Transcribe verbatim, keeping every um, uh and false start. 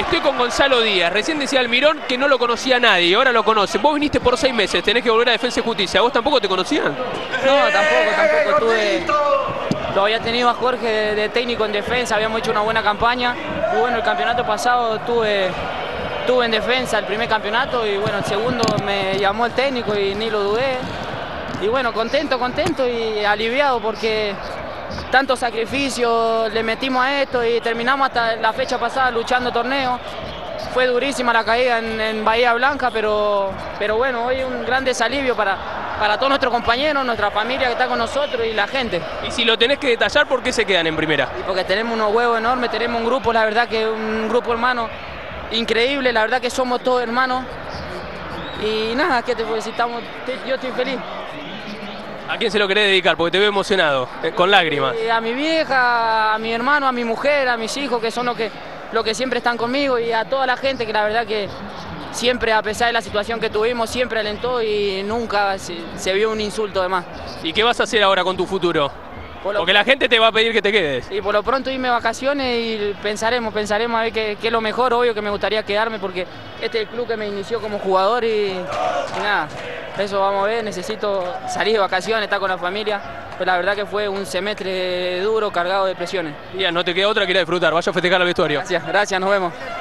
Estoy con Gonzalo Díaz. Recién decía Almirón que no lo conocía nadie, ahora lo conoce. Vos viniste por seis meses, tenés que volver a Defensa y Justicia. ¿Vos tampoco te conocían? No, tampoco, tampoco. Tuve, lo había tenido a Jorge de, de técnico en defensa, habíamos hecho una buena campaña. Y bueno, el campeonato pasado tuve, tuve en defensa el primer campeonato y bueno, el segundo me llamó el técnico y ni lo dudé. Y bueno, contento, contento y aliviado porque tanto sacrificio le metimos a esto y terminamos hasta la fecha pasada luchando torneo. Fue durísima la caída en, en Bahía Blanca, pero, pero bueno, hoy un gran desalivio para, para todos nuestros compañeros, nuestra familia que está con nosotros y la gente. Y si lo tenés que detallar, ¿por qué se quedan en primera? Y porque tenemos unos huevos enormes, tenemos un grupo, la verdad que un grupo hermano increíble, la verdad que somos todos hermanos. Y nada, ¿qué te puedo decir? Estamos, yo estoy feliz. ¿A quién se lo querés dedicar? Porque te veo emocionado, eh, con lágrimas. Y a mi vieja, a mi hermano, a mi mujer, a mis hijos, que son los que, los que siempre están conmigo, y a toda la gente que la verdad que siempre, a pesar de la situación que tuvimos, siempre alentó y nunca se, se vio un insulto de más. ¿Y qué vas a hacer ahora con tu futuro? Por Porque la gente te va a pedir que te quedes. Y por lo pronto irme de vacaciones y pensaremos, pensaremos a ver qué, qué es lo mejor. Obvio que me gustaría quedarme porque este es el club que me inició como jugador y, y nada, eso vamos a ver. Necesito salir de vacaciones, estar con la familia. Pero la verdad que fue un semestre duro, cargado de presiones. Ya, no te queda otra que ir a disfrutar. Vaya a festejar al vestuario. Gracias, gracias, nos vemos.